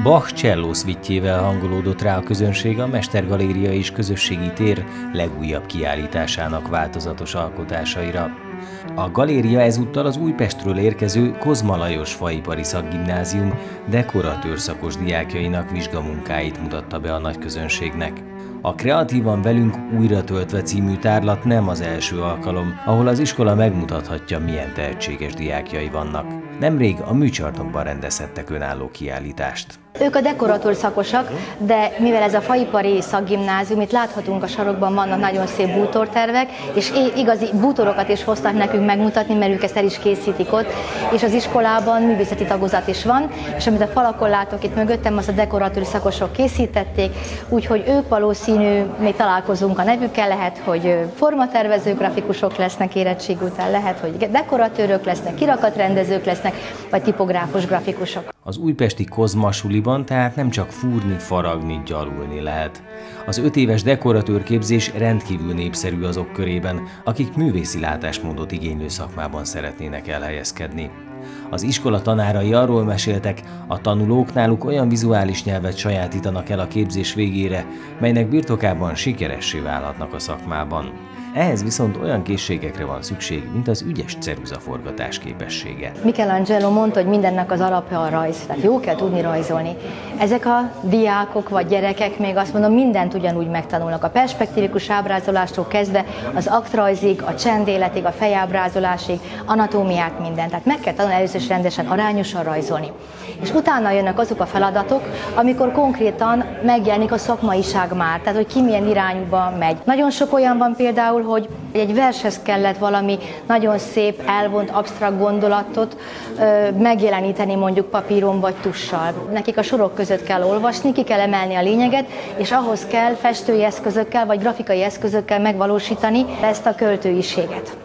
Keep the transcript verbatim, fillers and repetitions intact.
Bach cselló szvittjével hangolódott rá a közönség a Mestergaléria és Közösségi Tér legújabb kiállításának változatos alkotásaira. A galéria ezúttal az Újpestről érkező Kozma Lajos Faipari Szakgimnázium dekoratőr szakos diákjainak vizsgamunkáit mutatta be a nagy közönségnek. A Kreatívan velünk újra töltve című tárlat nem az első alkalom, ahol az iskola megmutathatja, milyen tehetséges diákjai vannak. Nemrég a műcsarnokban rendezhettek önálló kiállítást. Ők a dekoratőr szakosak, de mivel ez a faipari szakgimnázium, itt láthatunk a sarokban vannak nagyon szép bútortervek, és igazi bútorokat is hoztak nekünk megmutatni, mert ők ezt el is készítik ott, és az iskolában művészeti tagozat is van, és amit a falakon látok itt mögöttem, az a dekoratőr szakosok készítették, úgyhogy ők valószínű, még találkozunk a nevükkel, lehet, hogy formatervező grafikusok lesznek érettség után, lehet, hogy dekoratőrök lesznek, kirakatrendezők lesznek, vagy tipográfus grafikusok. Az újpesti Kozma suliban tehát nem csak fúrni, faragni, gyalulni lehet. Az öt éves dekoratőrképzés rendkívül népszerű azok körében, akik művészi látásmódot igénylő szakmában szeretnének elhelyezkedni. Az iskola tanárai arról meséltek, a tanulók náluk olyan vizuális nyelvet sajátítanak el a képzés végére, melynek birtokában sikeressé válhatnak a szakmában. Ehhez viszont olyan készségekre van szükség, mint az ügyes ceruzaforgatás képessége. Michelangelo mondta, hogy mindennek az alapja a rajz, tehát jó kell tudni rajzolni. Ezek a diákok vagy gyerekek még azt mondom, mindent ugyanúgy megtanulnak. A perspektívikus ábrázolástól kezdve az aktrajzig, a csendéletig, a fejábrázolásig, anatómiát, mindent. Tehát meg kell tanulni először is rendesen, arányosan rajzolni. És utána jönnek azok a feladatok, amikor konkrétan megjelenik a szakmaiság már, tehát hogy ki milyen irányba megy. Nagyon sok olyan van például, hogy egy vershez kellett valami nagyon szép, elvont, absztrakt gondolatot ö, megjeleníteni mondjuk papíron vagy tussal. Nekik a sorok között kell olvasni, ki kell emelni a lényeget, és ahhoz kell festői eszközökkel vagy grafikai eszközökkel megvalósítani ezt a költőiséget.